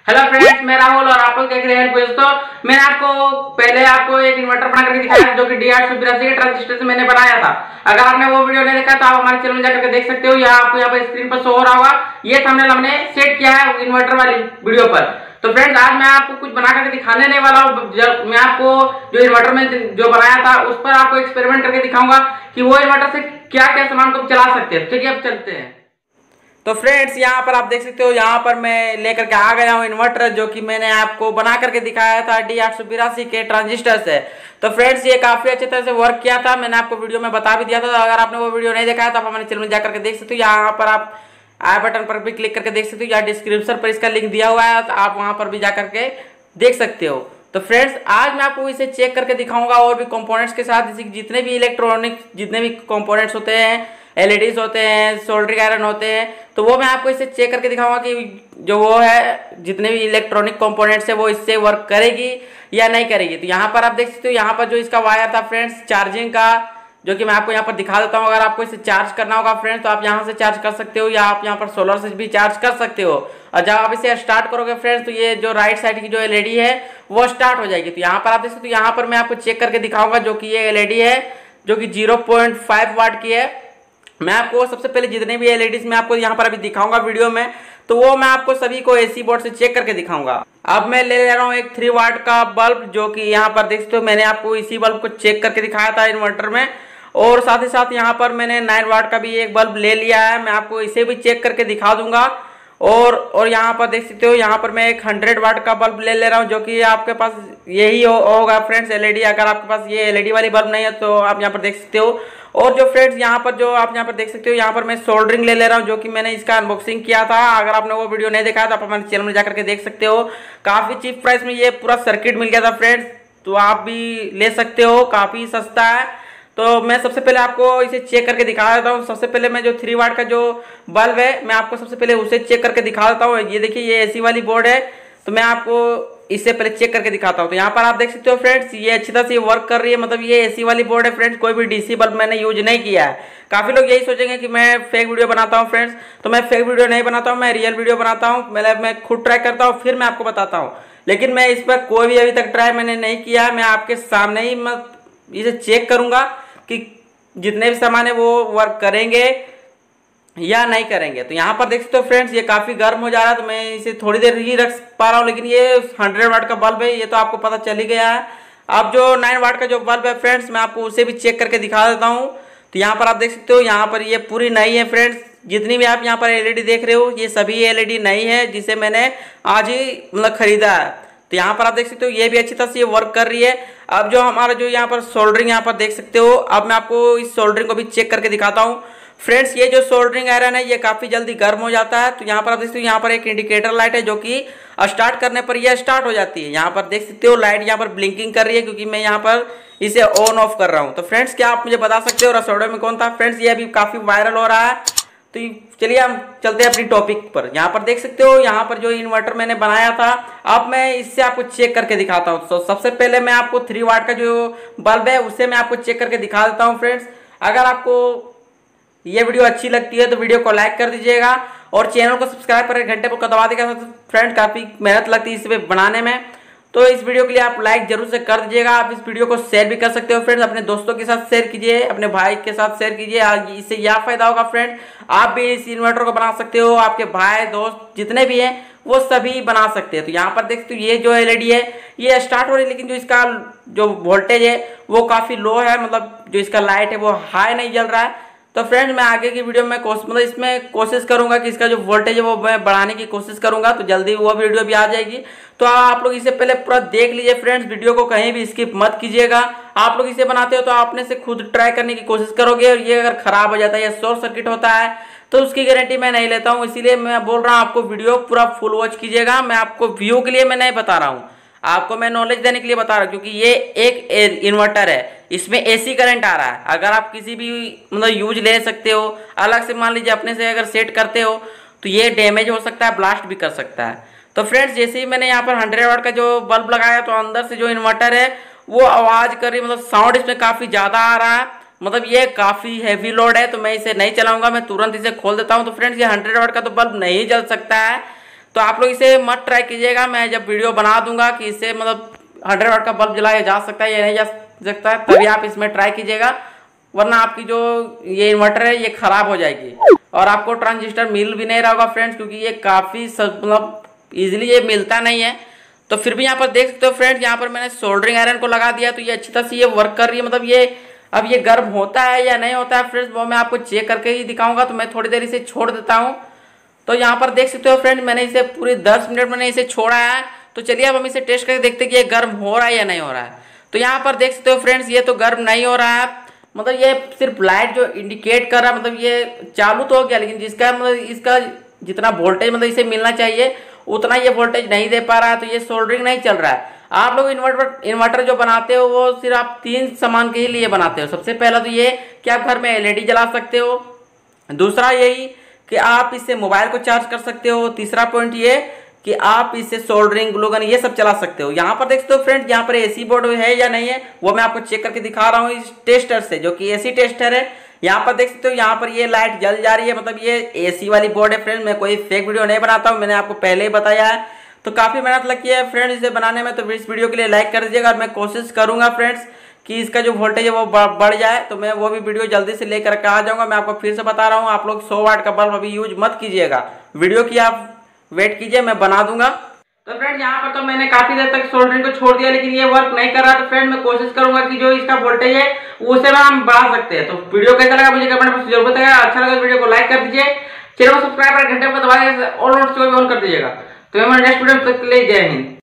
Hello friends, मैं राहुल और आप लोग देख रहे हैं दोस्तों। मैंने आपको एक इन्वर्टर बना करके दिखाया जो कि D882 के ट्रांजिस्टर से मैंने बनाया था। अगर आपने वो वीडियो नहीं देखा तो आप हमारे चैनल में जाकर के देख सकते हो, या आपको यहाँ पर स्क्रीन पर शो हो रहा होगा। ये थंबनेल हमने सेट किया है इन्वर्टर वाली वीडियो पर। तो फ्रेंड्स, आज मैं आपको कुछ बना करके दिखाने नहीं वाला हूँ। मैं आपको जो इन्वर्टर में जो बनाया था उस पर आपको एक्सपेरिमेंट करके दिखाऊंगा कि वो इन्वर्टर से क्या क्या सामान को चला सकते हैं। ठीक है, अब चलते हैं। तो फ्रेंड्स, यहाँ पर आप देख सकते हो, यहाँ पर मैं लेकर के आ गया हूँ इन्वर्टर जो कि मैंने आपको बना करके दिखाया था D882 के ट्रांजिस्टर से। तो फ्रेंड्स, ये काफ़ी अच्छी तरह से वर्क किया था, मैंने आपको वीडियो में बता भी दिया था। तो अगर आपने वो वीडियो नहीं देखा है तो आप हमारे चैनल में जाकर के देख सकते हो। यहाँ पर आप आई बटन पर भी क्लिक करके देख सकते हो, या डिस्क्रिप्शन पर इसका लिंक दिया हुआ है, तो आप वहाँ पर भी जा करके देख सकते हो। तो फ्रेंड्स, आज मैं आपको इसे चेक करके दिखाऊंगा और भी कंपोनेंट्स के साथ, जैसे जितने भी इलेक्ट्रॉनिक जितने भी कंपोनेंट्स होते हैं, एलईडीज होते हैं, सोल्डरिंग आयरन होते हैं, तो वो मैं आपको इसे चेक करके दिखाऊंगा कि जो वो है जितने भी इलेक्ट्रॉनिक कंपोनेंट्स है वो इससे वर्क करेगी या नहीं करेगी। तो यहाँ पर आप देख सकते हो, यहाँ पर जो इसका वायर था फ्रेंड्स चार्जिंग का, जो कि मैं आपको यहाँ पर दिखा देता हूँ। अगर आपको इसे चार्ज करना होगा फ्रेंड्स तो आप यहाँ से चार्ज कर सकते हो, या आप यहाँ पर सोलर से भी चार्ज कर सकते हो। और जब आप इसे स्टार्ट करोगे फ्रेंड्स तो ये जो राइट साइड की जो एलईडी है वो स्टार्ट हो जाएगी। तो यहाँ पर आप देख सकते हो, यहाँ पर मैं आपको चेक करके दिखाऊंगा जो कि ये एलईडी है जो कि 0.5 वाट की है। मैं आपको सबसे पहले जितने भी एलईडीज मैं आपको यहाँ पर अभी दिखाऊंगा वीडियो में, तो वो मैं आपको सभी को एसी बोर्ड से चेक करके दिखाऊंगा। अब मैं ले रहा हूँ एक 3 वाट का बल्ब, जो कि यहाँ पर देख सकते हो मैंने आपको इसी बल्ब को चेक करके दिखाया था इन्वर्टर में। और साथ ही साथ यहाँ पर मैंने 9 वाट का भी एक बल्ब ले लिया है, मैं आपको इसे भी चेक करके दिखा दूंगा। और यहाँ पर देख सकते हो, यहाँ पर मैं एक 100 वाट का बल्ब ले रहा हूँ, जो कि आपके पास यही होगा फ्रेंड्स एलईडी। अगर आपके पास ये एलईडी वाली बल्ब नहीं है तो आप यहाँ पर देख सकते हो। और जो फ्रेंड्स यहाँ पर जो आप यहाँ पर देख सकते हो, यहाँ पर मैं सोल्डरिंग ले रहा हूँ, जो कि मैंने इसका अनबॉक्सिंग किया था। अगर आपने वो वीडियो नहीं देखा है तो आप हमारे चैनल में जाकर के देख सकते हो। काफ़ी चीप प्राइस में ये पूरा सर्किट मिल गया था फ्रेंड्स, तो आप भी ले सकते हो, काफ़ी सस्ता है। तो मैं सबसे पहले आपको इसे चेक करके दिखा देता हूँ। सबसे पहले मैं जो 3 वाट का जो बल्ब है मैं आपको सबसे पहले उसे चेक करके दिखा देता हूँ। ये देखिए, ये एसी वाली बोर्ड है, तो मैं आपको इससे पहले चेक करके दिखाता हूँ। तो यहाँ पर आप देख सकते हो फ्रेंड्स, ये अच्छी तरह से वर्क कर रही है, मतलब ये एसी वाली बोर्ड है फ्रेंड्स, कोई भी डीसी बल्ब मैंने यूज नहीं किया है। काफ़ी लोग यही सोचेंगे कि मैं फेक वीडियो बनाता हूँ फ्रेंड्स, तो मैं फेक वीडियो नहीं बनाता हूँ, मैं रियल वीडियो बनाता हूँ। मैं खुद ट्राई करता हूँ फिर मैं आपको बताता हूँ, लेकिन मैं इस पर कोई भी अभी तक ट्राई मैंने नहीं किया है। मैं आपके सामने ही मैं इसे चेक करूँगा कि जितने भी सामान है वो वर्क करेंगे या नहीं करेंगे। तो यहाँ पर देख सकते हो फ्रेंड्स, ये काफ़ी गर्म हो जा रहा है, तो मैं इसे थोड़ी देर ही रख पा रहा हूँ। लेकिन ये 100 वाट का बल्ब है, ये तो आपको पता चल ही गया है। अब जो 9 वाट का जो बल्ब है फ्रेंड्स, मैं आपको उसे भी चेक करके दिखा देता हूँ। तो यहाँ पर आप देख सकते हो, यहाँ पर ये पूरी नई है फ्रेंड्स। जितनी भी आप यहाँ पर एलईडी देख रहे हो ये सभी एलईडी नई है, जिसे मैंने आज ही मतलब खरीदा है। तो यहाँ पर आप देख सकते हो ये भी अच्छी तरह से ये वर्क कर रही है। अब जो हमारा जो यहाँ पर सोल्डरिंग यहाँ पर देख सकते हो, अब मैं आपको इस सोल्डरिंग को भी चेक करके दिखाता हूँ फ्रेंड्स। ये जो सोल्डरिंग आयरन है ये काफ़ी जल्दी गर्म हो जाता है। तो यहाँ पर आप देख सकते हो, यहाँ पर एक इंडिकेटर लाइट है जो कि स्टार्ट करने पर यह स्टार्ट हो जाती है। यहाँ पर देख सकते हो लाइट यहाँ पर ब्लिंकिंग कर रही है, क्योंकि मैं यहाँ पर इसे ऑन ऑफ कर रहा हूँ। तो फ्रेंड्स, क्या आप मुझे बता सकते हो रसोड़े में कौन था फ्रेंड्स? ये अभी काफ़ी वायरल हो रहा है। तो चलिए हम चलते हैं अपनी टॉपिक पर। यहाँ पर देख सकते हो, यहाँ पर जो इन्वर्टर मैंने बनाया था अब मैं इससे आपको चेक करके दिखाता हूँ। तो सबसे पहले मैं आपको 3 वाट का जो बल्ब है उसे मैं आपको चेक करके दिखा देता हूँ फ्रेंड्स। अगर आपको ये वीडियो अच्छी लगती है तो वीडियो को लाइक कर दीजिएगा और चैनल को सब्सक्राइब कर घंटे पर दबा देगा। फ्रेंड्स, काफ़ी मेहनत लगती है इसे बनाने में, तो इस वीडियो के लिए आप लाइक जरूर से कर दीजिएगा। आप इस वीडियो को शेयर भी कर सकते हो फ्रेंड्स, अपने दोस्तों के साथ शेयर कीजिए, अपने भाई के साथ शेयर कीजिए। इससे यह फायदा होगा फ्रेंड्स, आप भी इस इन्वर्टर को बना सकते हो, आपके भाई दोस्त जितने भी हैं वो सभी बना सकते हैं। तो यहाँ पर देख सकते हो ये जो एलईडी है ये स्टार्ट हो रही है, लेकिन जो इसका जो वोल्टेज है वो काफ़ी लो है, मतलब जो इसका लाइट है वो हाई नहीं जल रहा है। तो फ्रेंड्स, मैं आगे की वीडियो में मतलब इसमें कोशिश करूंगा कि इसका जो वोल्टेज है वो मैं बढ़ाने की कोशिश करूंगा, तो जल्दी वो वीडियो भी आ जाएगी। तो आप लोग इसे पहले पूरा देख लीजिए फ्रेंड्स, वीडियो को कहीं भी स्किप मत कीजिएगा। आप लोग इसे बनाते हो तो आपने से खुद ट्राई करने की कोशिश करोगे, और ये अगर खराब हो जाता है या शॉर्ट सर्किट होता है तो उसकी गारंटी मैं नहीं लेता हूँ। इसीलिए मैं बोल रहा हूँ आपको वीडियो पूरा फुल वॉच कीजिएगा। मैं आपको व्यू के लिए मैं नहीं बता रहा हूँ, आपको मैं नॉलेज देने के लिए बता रहा हूँ, क्योंकि ये एक इन्वर्टर है, इसमें एसी करंट आ रहा है। अगर आप किसी भी मतलब यूज ले सकते हो, अलग से मान लीजिए अपने से अगर सेट करते हो तो ये डैमेज हो सकता है, ब्लास्ट भी कर सकता है। तो फ्रेंड्स, जैसे ही मैंने यहाँ पर 100 वाट का जो बल्ब लगाया तो अंदर से जो इन्वर्टर है वो आवाज़ कर रही, मतलब साउंड इसमें काफ़ी ज़्यादा आ रहा है। मतलब ये काफ़ी हैवी लोड है, तो मैं इसे नहीं चलाऊंगा, मैं तुरंत इसे खोल देता हूँ। तो फ्रेंड्स, ये 100 वाट का तो बल्ब नहीं जल सकता है, तो आप लोग इसे मत ट्राई कीजिएगा। मैं जब वीडियो बना दूंगा कि इससे मतलब 100 वाट का बल्ब जलाया जा सकता है या नहीं जा सकता है, तभी आप इसमें ट्राई कीजिएगा, वरना आपकी जो ये इन्वर्टर है ये खराब हो जाएगी और आपको ट्रांजिस्टर मिल भी नहीं रहा होगा फ्रेंड्स, क्योंकि ये काफ़ी मतलब ईजिली ये मिलता नहीं है। तो फिर भी यहाँ पर देख सकते हो फ्रेंड्स, यहाँ पर मैंने सोल्डरिंग आयरन को लगा दिया तो ये अच्छी तरह से ये वर्क कर रही है। मतलब ये अब ये गर्म होता है या नहीं होता है फ्रेंड्स, वो मैं आपको चेक करके ही दिखाऊंगा। तो मैं थोड़ी देर इसे छोड़ देता हूँ। तो यहाँ पर देख सकते हो फ्रेंड्स, मैंने इसे पूरे 10 मिनट मैंने इसे छोड़ा है। तो चलिए अब हम इसे टेस्ट करके देखते हैं कि ये गर्म हो रहा है या नहीं हो रहा है। तो यहाँ पर देख सकते हो फ्रेंड्स, ये तो गर्म नहीं हो रहा है, मतलब ये सिर्फ लाइट जो इंडिकेट कर रहा है, मतलब ये चालू तो हो गया, लेकिन जिसका मतलब इसका जितना वोल्टेज मतलब इसे मिलना चाहिए उतना ये वोल्टेज नहीं दे पा रहा है। तो ये सोल्डरिंग नहीं चल रहा है। आप लोग इन्वर्टर जो बनाते हो वो सिर्फ आप 3 सामान के ही लिए बनाते हो। सबसे पहला तो ये कि आप घर में एलईडी जला सकते हो, दूसरा यही कि आप इससे मोबाइल को चार्ज कर सकते हो, तीसरा पॉइंट ये कि आप इससे सोल्डरिंग ग्लू गन ये सब चला सकते हो। यहाँ पर देख सकते हो फ्रेंड्स, यहाँ पर एसी बोर्ड है या नहीं है वो मैं आपको चेक करके दिखा रहा हूँ इस टेस्टर से, जो कि एसी टेस्टर है। यहाँ पर देख सकते हो, यहाँ पर ये लाइट जल जा रही है, मतलब ये एसी वाली बोर्ड है फ्रेंड्स। मैं कोई फेक वीडियो नहीं बनाता हूँ, मैंने आपको पहले ही बताया है। तो काफ़ी मेहनत लगी है फ्रेंड्स इसे बनाने में। तो इस वीडियो के लिए लाइक कर दीजिएगा और मैं कोशिश करूँगा फ्रेंड्स कि इसका जो वोल्टेज है वो बढ़ जाए। तो मैं वो भी वीडियो जल्दी से लेकर के आ जाऊँगा। मैं आपको फिर से बता रहा हूँ, आप लोग 100 वाट का बल्ब अभी यूज मत कीजिएगा, वीडियो की आप वेट कीजिए, मैं बना दूंगा। तो फ्रेंड्स यहाँ पर तो मैंने काफी देर तक सोल्डरिंग को छोड़ दिया, लेकिन ये वर्क नहीं कर रहा। तो फ्रेंड मैं कोशिश करूंगा कि जो इसका वोल्टेज है उसे हम बढ़ा सकते हैं। तो वीडियो कैसा लगा मुझे कमेंट बॉक्स में जरूर बताइएगा। अच्छा लगा तो वीडियो को लाइक कर दीजिए, चैनल को सब्सक्राइब कर घंटे को दबा के ऑल नोटिफिकेशन ऑन कर दीजिएगा। तो मैं नेक्स्ट वीडियो तक के लिए जय हिंद।